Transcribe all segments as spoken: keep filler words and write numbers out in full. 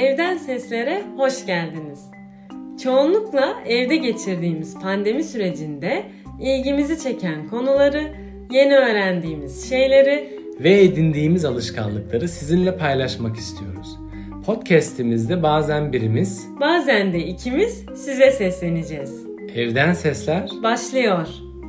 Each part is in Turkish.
Evden Seslere hoş geldiniz. Çoğunlukla evde geçirdiğimiz pandemi sürecinde ilgimizi çeken konuları, yeni öğrendiğimiz şeyleri ve edindiğimiz alışkanlıkları sizinle paylaşmak istiyoruz. Podcast'imizde bazen birimiz, bazen de ikimiz size sesleneceğiz. Evden Sesler başlıyor.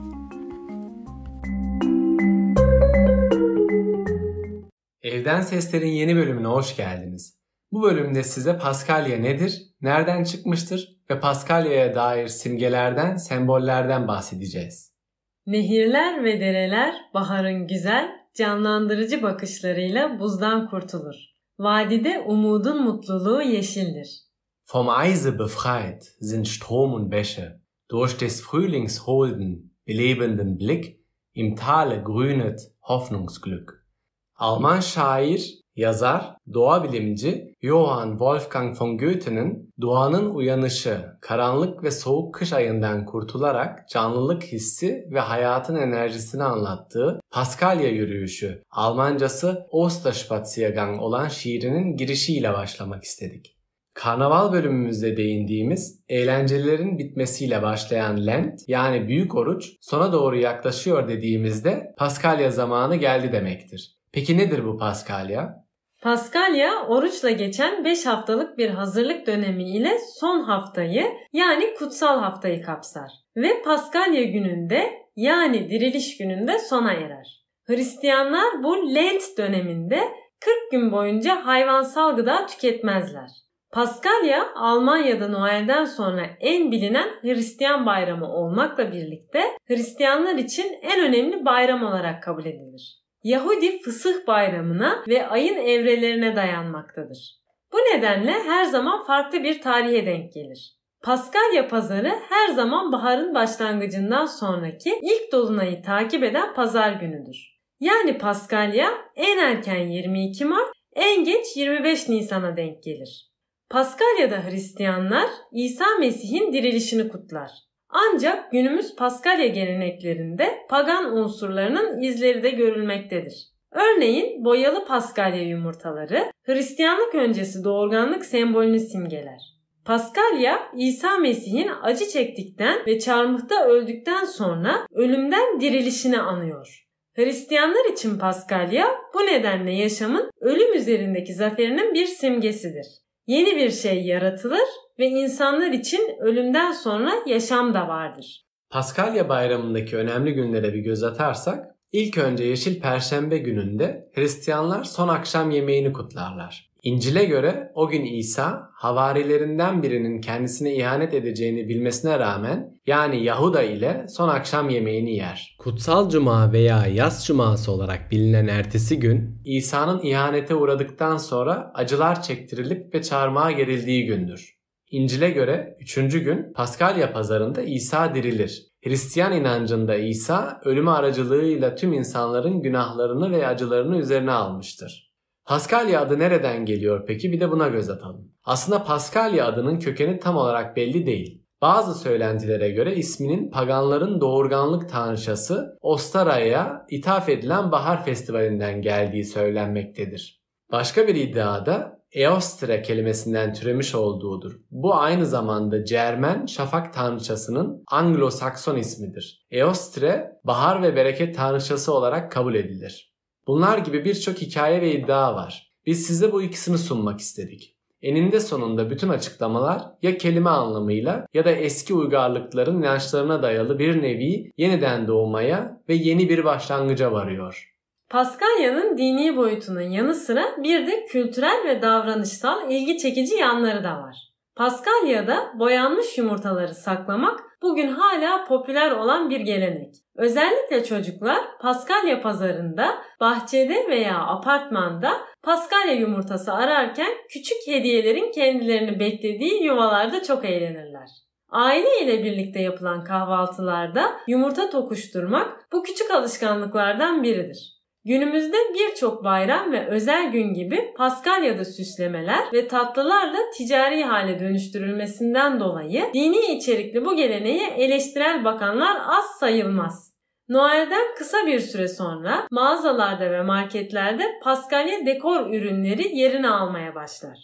Evden Sesler'in yeni bölümüne hoş geldiniz. Bu bölümde size Paskalya nedir, nereden çıkmıştır ve Paskalya'ya dair simgelerden, sembollerden bahsedeceğiz. Nehirler ve dereler baharın güzel, canlandırıcı bakışlarıyla buzdan kurtulur. Vadide umudun mutluluğu yeşildir. Vom Eise befreit sind Strom und Bäche, durch des Frühlings holden, belebenden Blick, im Tale grünet Hoffnungsglück. Alman şair, yazar, doğa bilimci Johann Wolfgang von Goethe'nin doğanın uyanışı, karanlık ve soğuk kış ayından kurtularak canlılık hissi ve hayatın enerjisini anlattığı Paskalya yürüyüşü, Almancası Osterspaziergang olan şiirinin girişiyle başlamak istedik. Karnaval bölümümüzde değindiğimiz eğlencelerin bitmesiyle başlayan Lent yani büyük oruç sona doğru yaklaşıyor dediğimizde Paskalya zamanı geldi demektir. Peki nedir bu Paskalya? Paskalya, oruçla geçen beş haftalık bir hazırlık dönemi ile son haftayı yani kutsal haftayı kapsar. Ve Paskalya gününde yani diriliş gününde sona erer. Hristiyanlar bu Lent döneminde kırk gün boyunca hayvansal gıda tüketmezler. Paskalya, Almanya'da Noel'den sonra en bilinen Hristiyan bayramı olmakla birlikte Hristiyanlar için en önemli bayram olarak kabul edilir. Yahudi Fısıh bayramına ve ayın evrelerine dayanmaktadır. Bu nedenle her zaman farklı bir tarihe denk gelir. Paskalya pazarı her zaman baharın başlangıcından sonraki ilk dolunayı takip eden pazar günüdür. Yani Paskalya en erken yirmi iki Mart, en geç yirmi beş Nisan'a denk gelir. Paskalya'da Hristiyanlar İsa Mesih'in dirilişini kutlar. Ancak günümüz Paskalya geleneklerinde pagan unsurlarının izleri de görülmektedir. Örneğin boyalı Paskalya yumurtaları Hristiyanlık öncesi doğurganlık sembolünü simgeler. Paskalya, İsa Mesih'in acı çektikten ve çarmıhta öldükten sonra ölümden dirilişini anıyor. Hristiyanlar için Paskalya bu nedenle yaşamın ölüm üzerindeki zaferinin bir simgesidir. Yeni bir şey yaratılır ve insanlar için ölümden sonra yaşam da vardır. Paskalya bayramındaki önemli günlere bir göz atarsak, ilk önce Yeşil Perşembe gününde Hristiyanlar son akşam yemeğini kutlarlar. İncil'e göre o gün İsa, havarilerinden birinin kendisine ihanet edeceğini bilmesine rağmen, yani Yahuda ile son akşam yemeğini yer. Kutsal Cuma veya Yas Cuması olarak bilinen ertesi gün, İsa'nın ihanete uğradıktan sonra acılar çektirilip ve çarmıha gerildiği gündür. İncil'e göre üçüncü gün Paskalya pazarında İsa dirilir. Hristiyan inancında İsa ölümü aracılığıyla tüm insanların günahlarını ve acılarını üzerine almıştır. Paskalya adı nereden geliyor peki? Bir de buna göz atalım. Aslında Paskalya adının kökeni tam olarak belli değil. Bazı söylentilere göre isminin paganların doğurganlık tanrıçası Ostara'ya ithaf edilen bahar festivalinden geldiği söylenmektedir. Başka bir iddiada Eostre kelimesinden türemiş olduğudur. Bu aynı zamanda Cermen şafak tanrıçasının Anglo-Sakson ismidir. Eostre, bahar ve bereket tanrıçası olarak kabul edilir. Bunlar gibi birçok hikaye ve iddia var. Biz size bu ikisini sunmak istedik. Eninde sonunda bütün açıklamalar ya kelime anlamıyla ya da eski uygarlıkların inançlarına dayalı bir nevi yeniden doğmaya ve yeni bir başlangıca varıyor. Paskalya'nın dini boyutunun yanı sıra bir de kültürel ve davranışsal ilgi çekici yanları da var. Paskalya'da boyanmış yumurtaları saklamak bugün hala popüler olan bir gelenek. Özellikle çocuklar Paskalya pazarında, bahçede veya apartmanda Paskalya yumurtası ararken küçük hediyelerin kendilerini beklediği yuvalarda çok eğlenirler. Aile ile birlikte yapılan kahvaltılarda yumurta tokuşturmak bu küçük alışkanlıklardan biridir. Günümüzde birçok bayram ve özel gün gibi Paskalya'da süslemeler ve tatlılarla ticari hale dönüştürülmesinden dolayı dini içerikli bu geleneğe eleştirel bakanlar az sayılmaz. Noel'den kısa bir süre sonra mağazalarda ve marketlerde Paskalya dekor ürünleri yerini almaya başlar.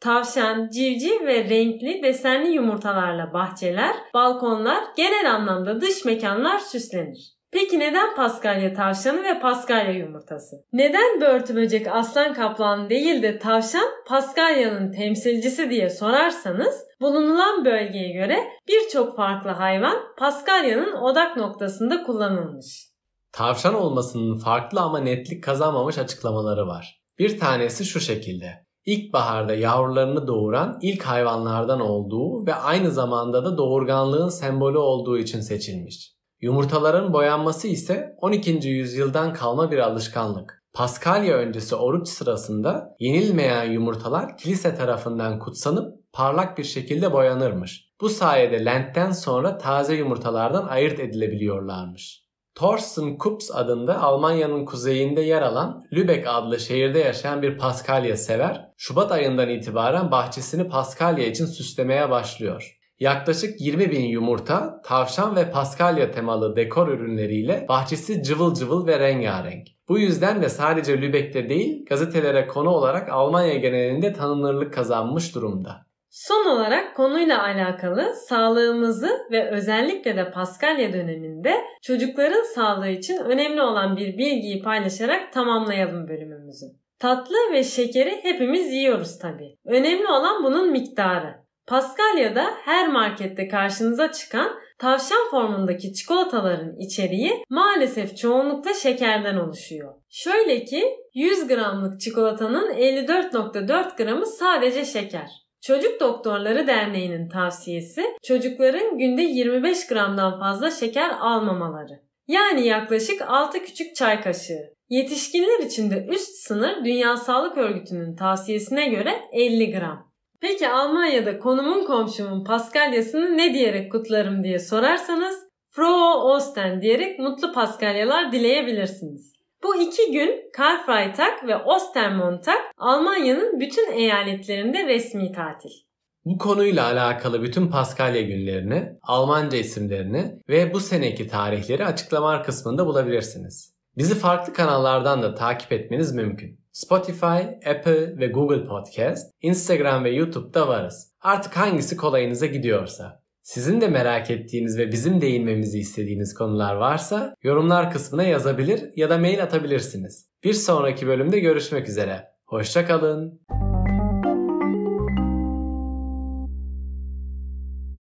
Tavşan, civciv ve renkli desenli yumurtalarla bahçeler, balkonlar, genel anlamda dış mekanlar süslenir. Peki neden Paskalya tavşanı ve Paskalya yumurtası? Neden börtü böcek aslan kaplan değil de tavşan Paskalya'nın temsilcisi diye sorarsanız, bulunulan bölgeye göre birçok farklı hayvan Paskalya'nın odak noktasında kullanılmış. Tavşan olmasının farklı ama netlik kazanmamış açıklamaları var. Bir tanesi şu şekilde: İlkbaharda yavrularını doğuran ilk hayvanlardan olduğu ve aynı zamanda da doğurganlığın sembolü olduğu için seçilmiş. Yumurtaların boyanması ise on ikinci yüzyıldan kalma bir alışkanlık. Paskalya öncesi oruç sırasında yenilmeyen yumurtalar kilise tarafından kutsanıp parlak bir şekilde boyanırmış. Bu sayede Lent'ten sonra taze yumurtalardan ayırt edilebiliyorlarmış. Thorsten Kups adında Almanya'nın kuzeyinde yer alan Lübeck adlı şehirde yaşayan bir Paskalya sever, Şubat ayından itibaren bahçesini Paskalya için süslemeye başlıyor. Yaklaşık yirmi bin yumurta, tavşan ve Paskalya temalı dekor ürünleriyle bahçesi cıvıl cıvıl ve rengarenk. Bu yüzden de sadece Lübeck'te değil, gazetelere konu olarak Almanya genelinde tanınırlık kazanmış durumda. Son olarak konuyla alakalı sağlığımızı ve özellikle de Paskalya döneminde çocukların sağlığı için önemli olan bir bilgiyi paylaşarak tamamlayalım bölümümüzü. Tatlı ve şekeri hepimiz yiyoruz tabii. Önemli olan bunun miktarı. Paskalya'da her markette karşınıza çıkan tavşan formundaki çikolataların içeriği maalesef çoğunlukla şekerden oluşuyor. Şöyle ki yüz gramlık çikolatanın elli dört virgül dört gramı sadece şeker. Çocuk Doktorları Derneği'nin tavsiyesi çocukların günde yirmi beş gramdan fazla şeker almamaları. Yani yaklaşık altı küçük çay kaşığı. Yetişkinler için de üst sınır Dünya Sağlık Örgütü'nün tavsiyesine göre elli gram. Peki Almanya'da konumun komşumun Paskalyasını ne diyerek kutlarım diye sorarsanız Frohe Ostern diyerek mutlu Paskalyalar dileyebilirsiniz. Bu iki gün Karfreitag ve Ostermontag Almanya'nın bütün eyaletlerinde resmi tatil. Bu konuyla alakalı bütün Paskalya günlerini, Almanca isimlerini ve bu seneki tarihleri açıklamalar kısmında bulabilirsiniz. Bizi farklı kanallardan da takip etmeniz mümkün. Spotify, Apple ve Google Podcast, Instagram ve YouTube'da varız. Artık hangisi kolayınıza gidiyorsa. Sizin de merak ettiğiniz ve bizim değinmemizi istediğiniz konular varsa yorumlar kısmına yazabilir ya da mail atabilirsiniz. Bir sonraki bölümde görüşmek üzere. Hoşça kalın.